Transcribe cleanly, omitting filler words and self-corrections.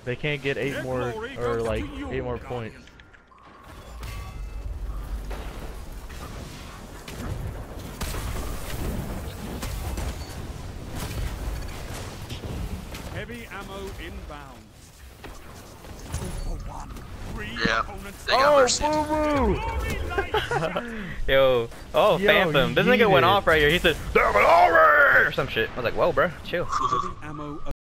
They can't get 8 more, or like 8 more points. Heavy ammo inbound. Yeah. They got mercy. Boo Yo, oh, Yo, Phantom. This he nigga went did. off right here. He said, "Damn it, or some shit." I was like, whoa, bro, chill. Heavy ammo